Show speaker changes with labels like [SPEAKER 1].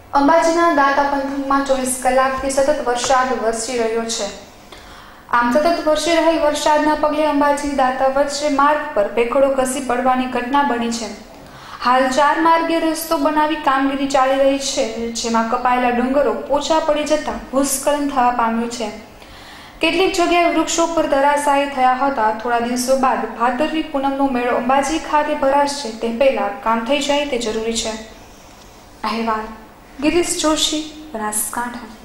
[SPEAKER 1] અંબાજીના દાંતા પંથકમાં 24 કલાકથી સતત વરસાદ વરસી રહ્યો છે। આમ સતત વરસી રહેલ વરસાદના પગલે અંબાજી દાંતા વચ્ચે માર્ગ પર ભેખડો ઘસી પડવાની ઘટના બની છે। હાલ 4 માર્ગીય રસ્તો બનાવી કામગીરી ચાલી રહી છે, જેમાં કપાયેલા ડુંગરો પોચા પડી જતા ભૂસ્ખલન થવા પામ્યું છે। કેટલીક જગ્યાએ વૃક્ષો પર ધરાશાયી થયા હતા। થોડા દિવસો બાદ ભાદરવી પૂનમનો મેળો અંબાજી ખાતે ભરાશે તે પહેલા કામ થઈ જાય તે જરૂરી છે। અહેવાલ ગિરીશ જોશી, બનાસકાંઠા।